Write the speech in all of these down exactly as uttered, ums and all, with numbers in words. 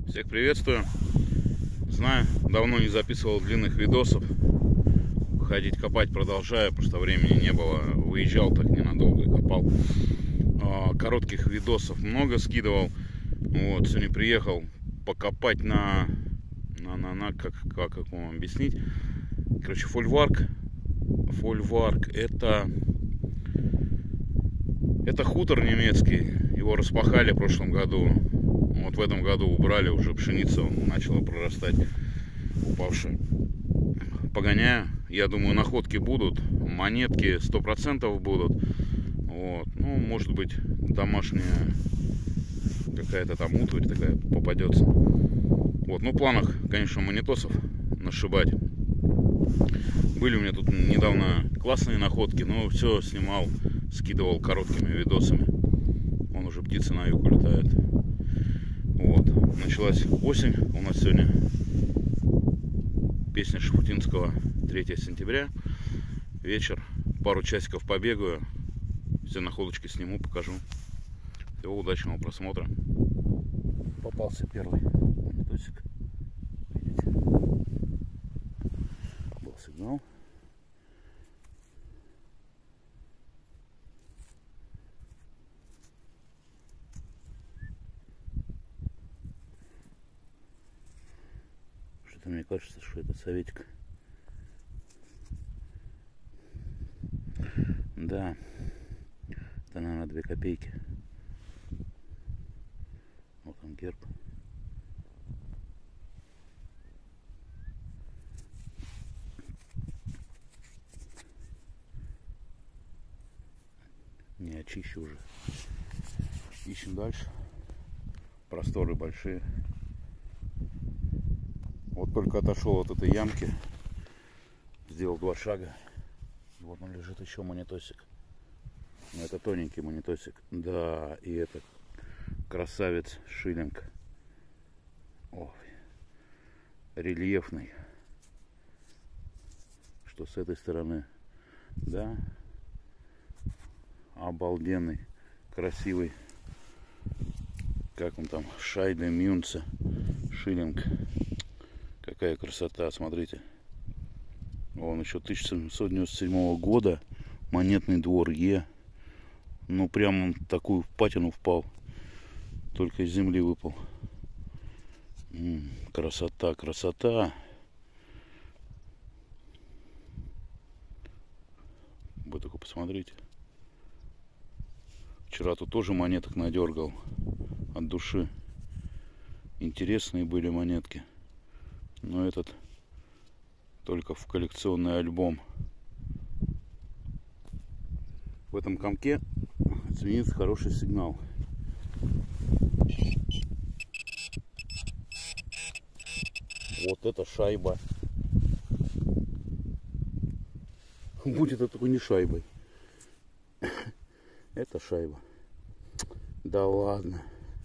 Всех приветствую. Знаю, давно не записывал длинных видосов. Ходить копать продолжаю, потому что времени не было. Выезжал так ненадолго и копал. Коротких видосов много скидывал. Вот, сегодня приехал покопать на... на, на, на как, как, как вам объяснить? Короче, фольварк. Фольварк это... Это хутор немецкий. Его распахали в прошлом году. Вот в этом году убрали уже пшеницу, начала прорастать упавшую. Погоняю. Я думаю, находки будут. Монетки сто процентов будут. Вот. Ну, может быть, домашняя какая-то там утварь такая попадется. Вот. Ну, в планах, конечно, монетосов нашибать. Были у меня тут недавно классные находки, но все снимал, скидывал короткими видосами. Вон уже птицы на юг улетают. Вот. Началась осень. У нас сегодня песня Шафутинского, третье сентября. Вечер. Пару часиков побегаю. Все находочки сниму, покажу. Всего удачного просмотра. Попался первый монетосик. Видите? Был сигнал. Что-то мне кажется, что это советик. Да. Это, наверное, две копейки. Вот он герб. Не очищу уже. Ищем дальше. Просторы большие. Вот только отошел от этой ямки. Сделал два шага. Вот он лежит, еще монетосик. Но это тоненький монетосик. Да, и это красавец шиллинг. Ой, рельефный. Что с этой стороны? Да. Обалденный, красивый. Как он там? Шайде Мюнце. Шиллинг. Какая красота, смотрите. Он еще тысяча семьсот девяносто седьмого года. Монетный двор Е. Ну, прям он в такую впадину впал. Только из земли выпал. М-м, красота, красота. Вы только посмотрите. Вчера тут тоже монеток надергал. От души. Интересные были монетки. Но этот только в коллекционный альбом. В этом комке звенит хороший сигнал. Вот это шайба. Будет это только не шайбой. Это шайба. Да ладно.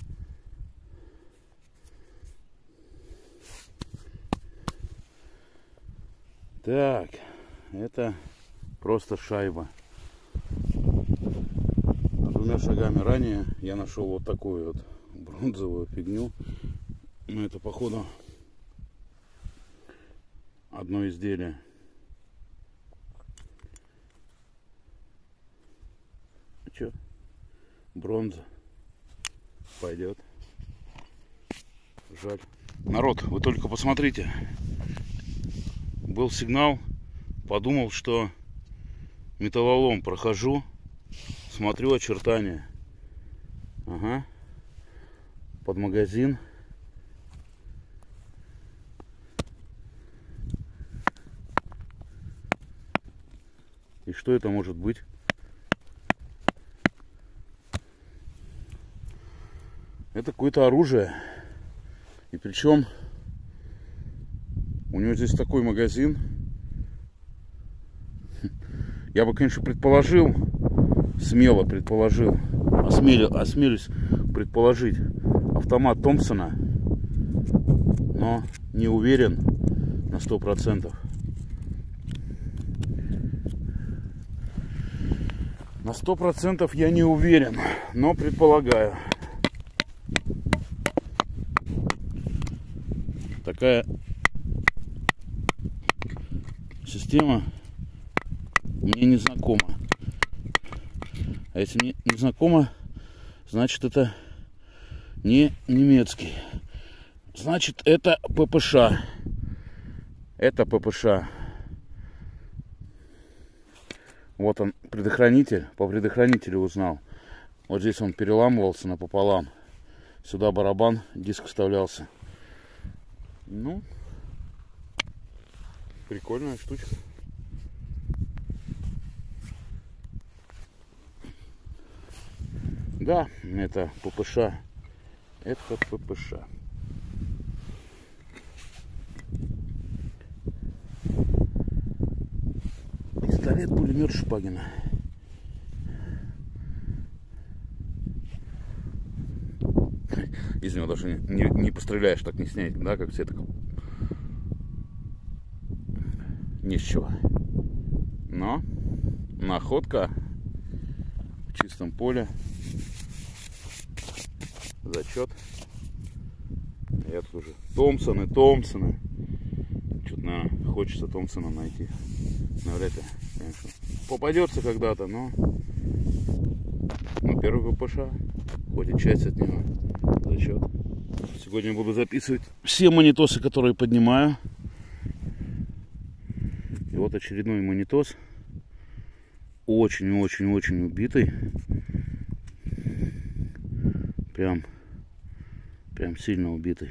Так, это просто шайба. Двумя шагами ранее я нашел вот такую вот бронзовую фигню. Но это, походу, одно изделие. А что? Бронза. Пойдет. Жаль. Народ, вы только посмотрите. Был сигнал, подумал, что металлолом, прохожу, смотрю очертания. Ага. Под магазин. И что это может быть? Это какое-то оружие. И причем у него здесь такой магазин. Я бы, конечно, предположил, смело предположил, осмелю, осмелюсь предположить, автомат Томпсона, но не уверен на сто процентов. На сто процентов я не уверен, но предполагаю. Такая система мне не знакома. А если мне не знакома, значит это не немецкий. Значит это ППШ. Это ППШ. Вот он, предохранитель. По предохранителю узнал. Вот здесь он переламывался напополам. Сюда барабан, диск вставлялся. Ну, прикольная штучка. Да, это ППШ. Это ППШ. Пистолет-пулемет Шпагина. Из него даже не, не, не постреляешь, так не снять, да, как все так. Ни с чего. Но находка в чистом поле. Зачет. Я тут уже Томпсоны, Томпсоны. Что-то, наверное, хочется Томпсона найти. Навряд ли, конечно, попадется когда-то, но ну, первый ППШ, хоть и часть от него. Зачет. Сегодня буду записывать все монитосы, которые поднимаю. И вот очередной монитос. Очень-очень-очень убитый. Прям, прям сильно убитый.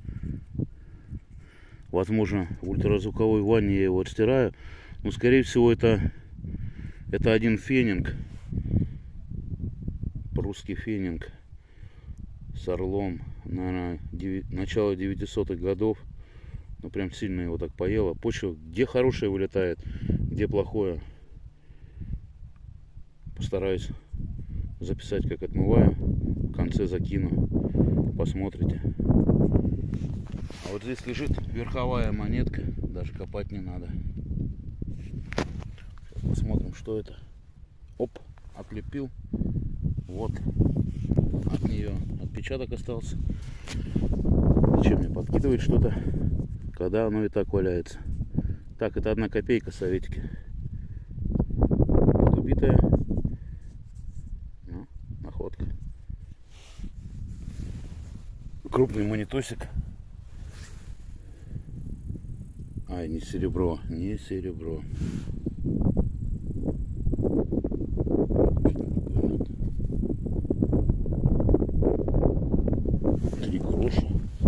Возможно, в ультразвуковой ванне я его отстираю. Но, скорее всего, это, это один фенинг. Прусский фенинг. С орлом. Наверное, начало девятисотых годов. Ну, прям сильно его так поело. Почва, где хорошее вылетает, где плохое. Постараюсь записать, как отмываю. В конце закину. Посмотрите. А вот здесь лежит верховая монетка. Даже копать не надо. Посмотрим, что это. Оп, отлепил. Вот. От нее отпечаток остался. Зачем мне подкидывать что-то, когда оно и так валяется? Так, это одна копейка, советики. Вот убитая. Ну, находка. Крупный монитосик. Ай, не серебро, не серебро. Три гроша.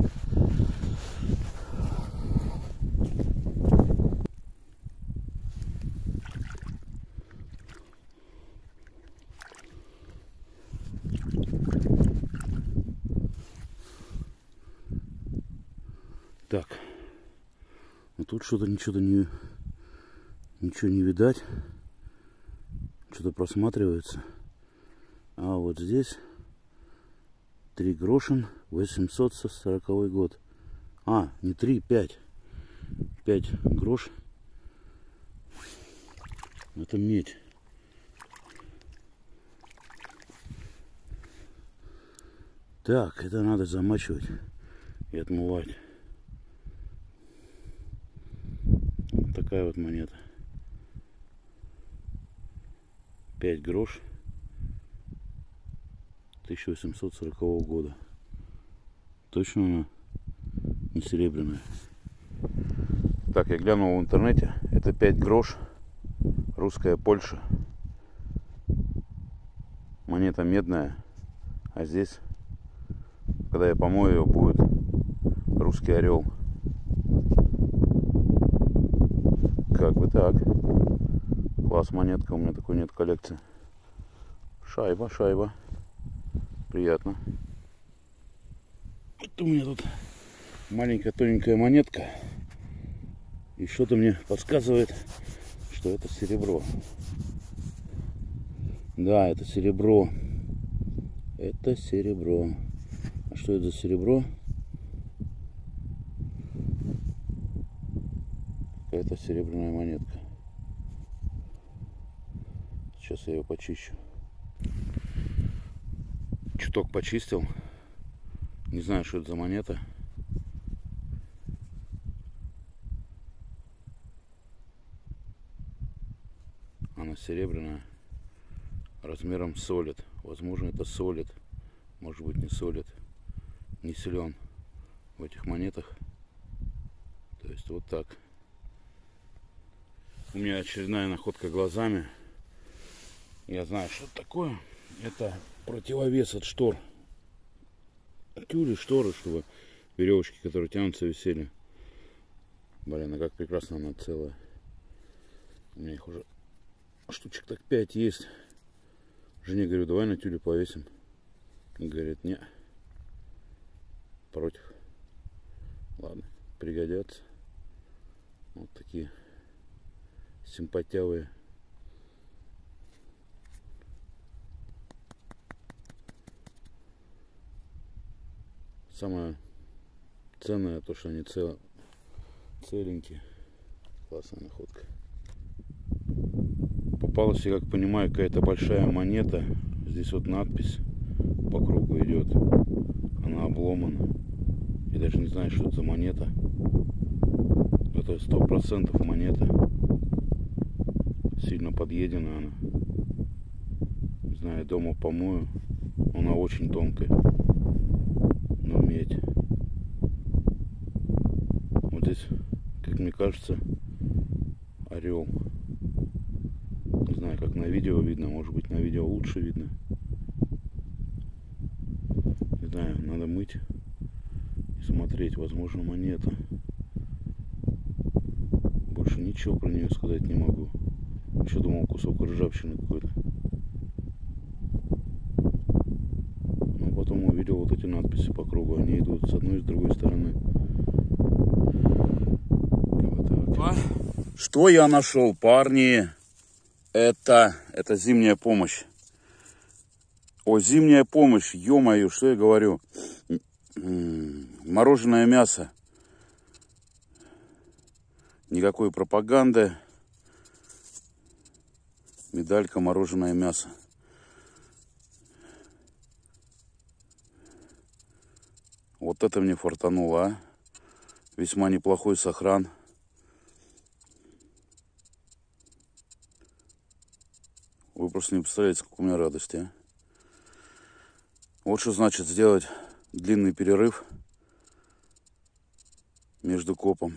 Так. Ну тут что-то ничего не ничего не видать. Что-то просматривается. А вот здесь три грошин, восемьсот сороковой год. А, не три, пять. Пять грош. Это медь. Так, это надо замачивать и отмывать. Вот такая вот монета. пять грош. тысяча восемьсот сорокового года. Точно она не серебряная. Так, я глянул в интернете. Это пять грош. Русская Польша. Монета медная. А здесь, когда я помою ее, будет русский орел. Как бы так. Класс, монетка. У меня такой нет коллекции. Шайба, шайба. Приятно. Вот у меня тут маленькая тоненькая монетка. И что-то мне подсказывает, что это серебро. Да, это серебро. Это серебро. А что это за серебро? Какая-то серебряная монетка. Сейчас я ее почищу. Чуток почистил. Не знаю, что это за монета. серебряная, размером солид. Возможно, это солид, может быть, не солид. Не силен в этих монетах. То есть вот так. У меня очередная находка глазами. Я знаю, что это такое. Это противовес от штор. Тюли, шторы, чтобы веревочки, которые тянутся, висели. Блин, а как прекрасно она целая. У меня их уже штучек так пять есть. Жене говорю, давай на тюле повесим. Говорит, не. Против. Ладно, пригодятся. Вот такие симпатявые. Самое ценное то, что они цел... целенькие. Классная находка. Попалась, я как понимаю, какая-то большая монета. Здесь вот надпись по кругу идет. Она обломана. Я даже не знаю, что это за монета. Это сто процентов монета. Сильно подъедена она. Не знаю, дома помою. Она очень тонкая. Но медь. Вот здесь, как мне кажется, орел. Не знаю, как на видео видно. Может быть, на видео лучше видно. Не знаю, надо мыть и смотреть. Возможно, монета. Больше ничего про нее сказать не могу. Еще думал, кусок ржавчины какой-то. Но потом увидел вот эти надписи по кругу. Они идут с одной и с другой стороны. Вот так. Что я нашел, парни? Это, это зимняя помощь. О, зимняя помощь, ё-моё, что я говорю? Мороженое мясо. Никакой пропаганды. Медалька, мороженое мясо. Вот это мне фартануло, а. Весьма неплохой сохран. Вы просто не представляете, сколько у меня радости, а. Вот что значит сделать длинный перерыв между копом.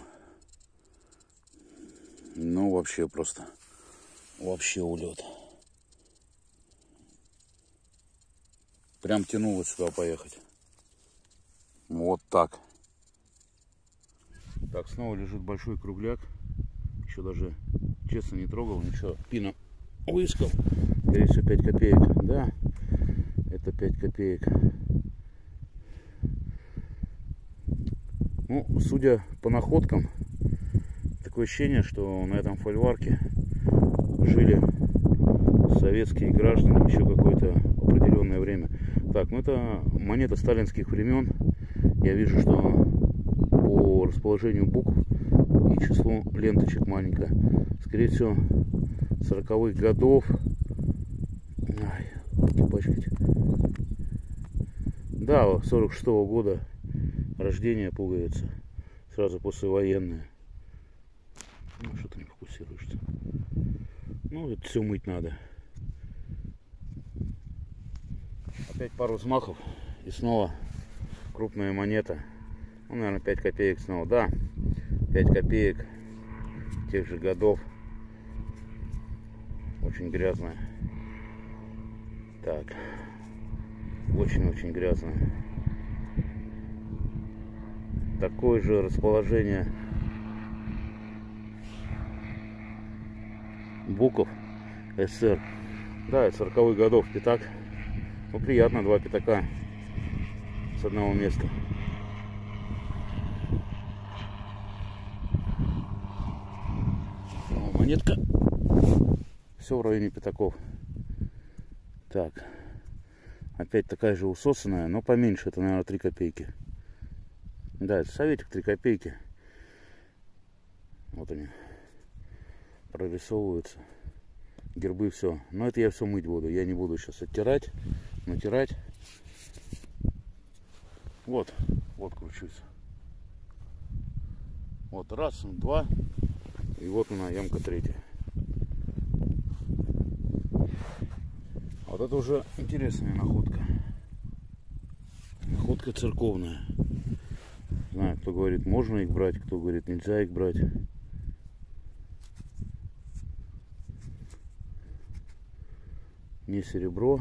Ну, вообще просто. Вообще улет. Прям тянуло сюда поехать. Вот так. Так, снова лежит большой кругляк. Еще даже, честно, не трогал. Ничего, пина выискал. Скорее всего, пять копеек. Да, это пять копеек. Ну, судя по находкам, такое ощущение, что на этом фольварке жили советские граждане еще какое-то определенное время. Так, ну это монета сталинских времен. Я вижу, что по расположению букв и числу ленточек маленькое. Скорее всего, сороковых годов. Ай, пачкать. Да, сорок шестого года рождения пуговица. Сразу послевоенная. Ну, что-то не фокусируешься. Ну, это все мыть надо. Опять пару взмахов. И снова крупная монета. Ну, наверное, пять копеек снова. Да, пять копеек тех же годов. Очень грязная. Так. Очень-очень грязная. Такое же расположение букв СССР. Да, это сороковых годов пятак. Ну, приятно, два пятака с одного места. О, монетка. Все в районе пятаков. Так. Опять такая же усосанная, но поменьше. Это, наверное, три копейки. Да, это советик, три копейки. Вот они прорисовываются. Гербы, все. Но это я все мыть буду. Я не буду сейчас оттирать, натирать. Вот, вот кручусь. Вот раз, два. И вот она, ямка третья. Вот это уже интересная находка. Находка церковная. Знаю, кто говорит, можно их брать, кто говорит, нельзя их брать. Не серебро.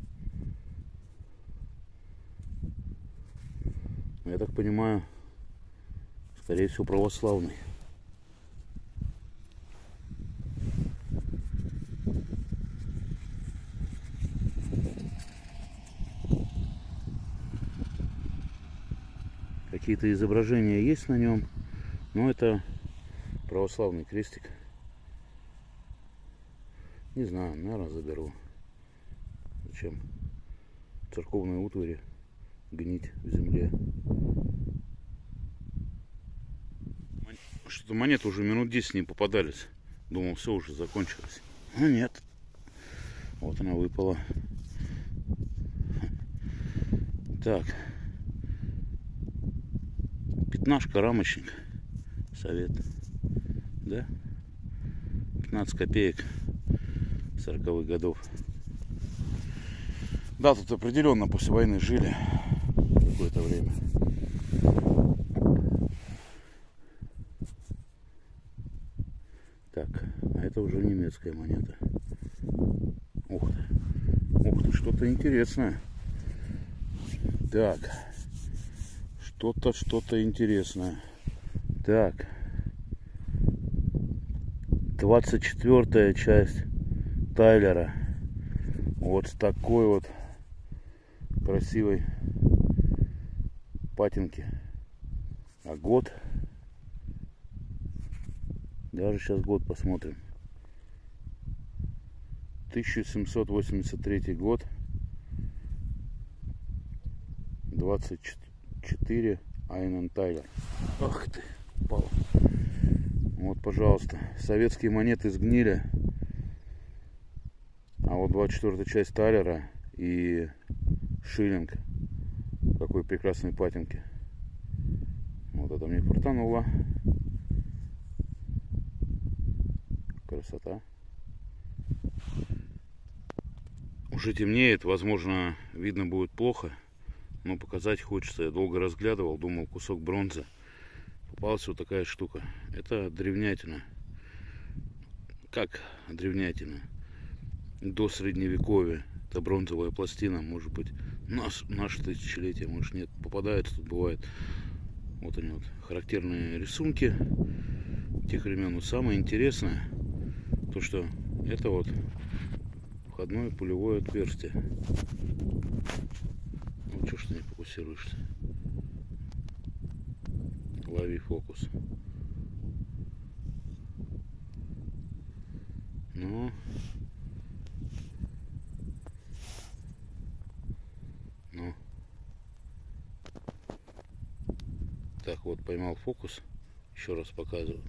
Я так понимаю, скорее всего, православный. Какие-то изображения есть на нем, но это православный крестик. Не знаю, наверное, заберу. Зачем церковные утвари гнить в земле? Что-то монеты уже минут десять не попадались. Думал, все уже закончилось. Но нет. Вот она выпала. Так. Пятнашка, рамочник. Совет. Да? пятнадцать копеек сороковых годов. Да, тут определенно после войны жили какое-то время. Так, а это уже немецкая монета. Ух ты. Ух ты, что-то интересное. Так. Что-то, что-то интересное. Так. двадцать четвёртая часть Тайлера. Вот с такой вот красивой патинки. А год? Даже сейчас год посмотрим. тысяча семьсот восемьдесят третий год. двадцать четыре Айнен Тайлер. Ах ты, упал. Вот, пожалуйста. Советские монеты сгнили. А вот двадцать четвёртая часть Тайлера и шиллинг. Какой прекрасной патинки. Вот это мне фартануло. Красота. Уже темнеет, возможно, видно будет плохо, но показать хочется. Я долго разглядывал, думал, кусок бронзы. Попалась вот такая штука. Это древнятина. Как древнятина? До средневековья. Это бронзовая пластина, может быть, наш, наше тысячелетие, может нет. Попадается, тут бывает. Вот они вот, характерные рисунки тех времен. Но самое интересное, то что это вот входное пулевое отверстие. Ну что ж ты не фокусируешься? Лови фокус. Ну. Ну. Так, вот поймал фокус. Еще раз показываю.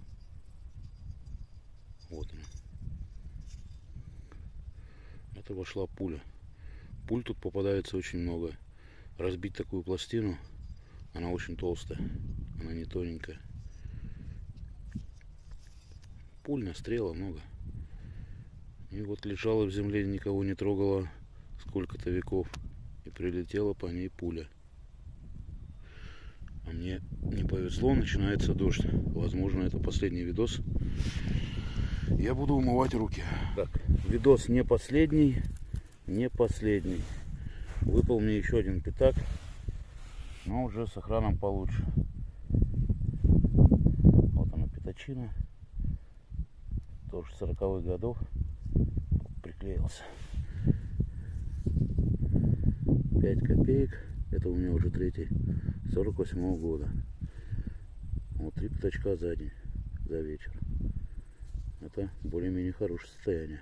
Вот она. Это вошла пуля. Пуль тут попадается очень много. Разбить такую пластину, она очень толстая. Она не тоненькая. Пуль настрела много. И вот лежала в земле, никого не трогала сколько-то веков. И прилетела по ней пуля. А мне не повезло, начинается дождь. Возможно, это последний видос. Я буду умывать руки. Так, видос не последний. Не последний. Выпал мне еще один пятак. Но уже с охраном получше. Вот она, пятачина. Тоже сороковых годов. Приклеился. пять копеек. Это у меня уже третий. сорок восьмого года. Вот три пятачка за день. За вечер. Это более-менее хорошее состояние.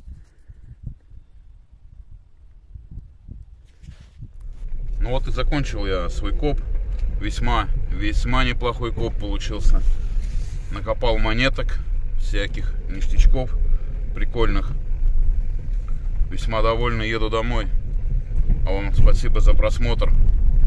Ну вот и закончил я свой коп. Весьма, весьма неплохой коп получился. Накопал монеток, всяких ништячков прикольных. Весьма довольный, еду домой. А вам спасибо за просмотр.